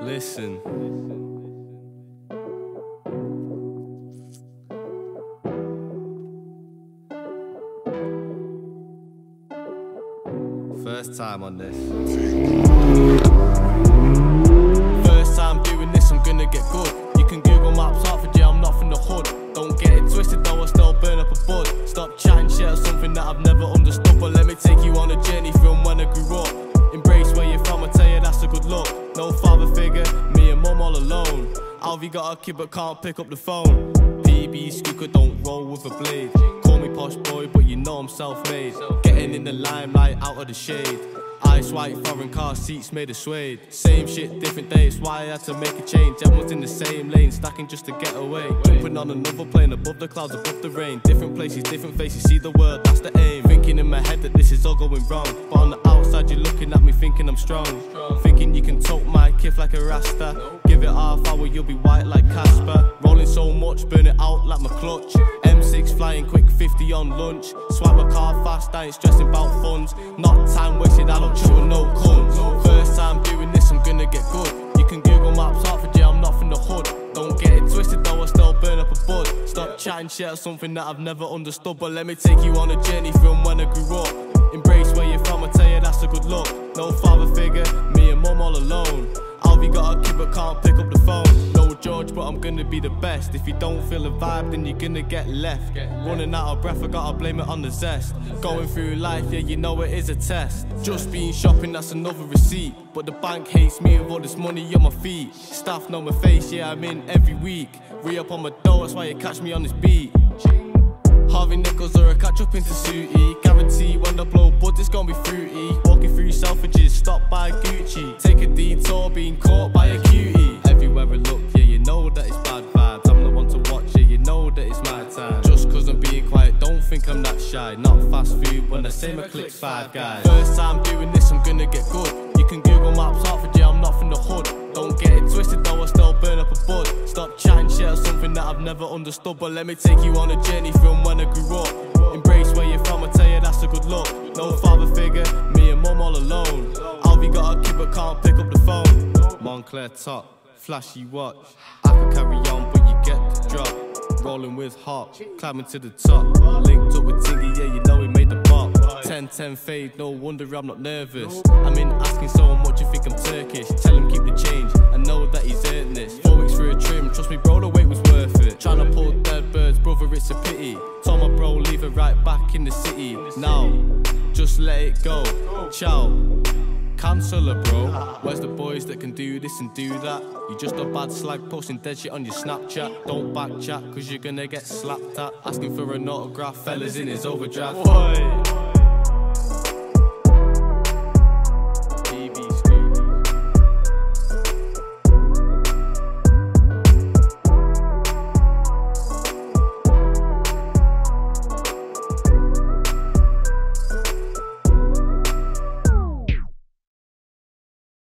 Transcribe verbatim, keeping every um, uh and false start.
Listen. First time on this. First time doing this, I'm gonna get good. You can Google Maps, Hartford, yeah, I'm not from the hood. Don't get it twisted though, I still burn up a bud. Stop chatting shit or something that I've never understood. But let me take you on a journey from when I grew up. Embrace where you're from, I tell you that's a good look. No father figure, me and mum all alone. Alvy got a kid but can't pick up the phone. P B Skooker don't roll with a blade. Call me posh boy but you know I'm self-made. Getting in the limelight out of the shade. Ice white foreign car seats made of suede. Same shit, different days, why I had to make a change. Everyone's in the same lane, stacking just to get away. Jumping on another plane, above the clouds, above the rain. Different places, different faces, see the world, that's the aim. Thinking in my head that this is all going wrong, but on the outside you're looking at me thinking I'm strong. Thinking you can tote my kif like a rasta. Give it half hour, you'll be white like Casper. Rolling so much, burn it out like my clutch. M six flying quick, fifty on lunch. Swipe my car fast, I ain't stressing about funds. Not time wasted, I don't chill with no cunts. First time doing this, I'm gonna get good. You can Google Maps, Hartford, yeah, I'm not from the hood. Don't get it twisted though, I still burn up a bud. Stop chatting shit or something that I've never understood. But let me take you on a journey from when I grew up. Embrace where you're from, I tell you that's a good look. No father figure, me and mum all alone. Alvy got a kid but can't pick up the phone. No George, but I'm gonna be the best. If you don't feel the vibe, then you're gonna get left. Running out of breath, I gotta blame it on the zest. Going through life, yeah, you know it is a test. Just been shopping, that's another receipt. But the bank hates me with all this money on my feet. Staff know my face, yeah, I'm in every week. Re-up on my dough, that's why you catch me on this beat. Harvey Nichols or a catch up into Sooty. Guarantee when the blow buds it's gonna be fruity. Walking through Selfridges, stopped by Gucci. Take a detour, being caught by a cutie. Everywhere I look, yeah, you know that it's bad vibes. I'm the one to watch, yeah, you know that it's my time. Just cause I'm being quiet, don't think I'm that shy. Not fast food when I say my click's five guys. First time doing this, I'm gonna get good. You can Google Maps, Hartford, yeah, I'm not from the hood. Don't get it twisted though, I still burn up a bud. Stop chatting shit or something that I've never understood. But let me take you on a journey from when I grew up. Embrace where you're from, I tell you that's a good look. No father figure, me and mum all alone. Alvy got a kid but can't pick up the phone. Moncler top, flashy watch. I can carry on but you get the drop. Rolling with Hop, climbing to the top. Linked up with Tingy, yeah, you know we made the pop. ten ten fade, no wonder I'm not nervous. I'm in asking so much, you think I'm Turkish. Tell him keep the change, I know that he's earned this. Four weeks for a trim, trust me bro, the wait was worth it. Tryna pull dead birds, brother, it's a pity. Told my bro, leave it right back in the city. Now, just let it go, ciao. Canceller, bro. Where's the boys that can do this and do that? You just a bad slag posting dead shit on your Snapchat. Don't back chat cause you're gonna get slapped at. Asking for an autograph, fellas in his overdraft. Boy.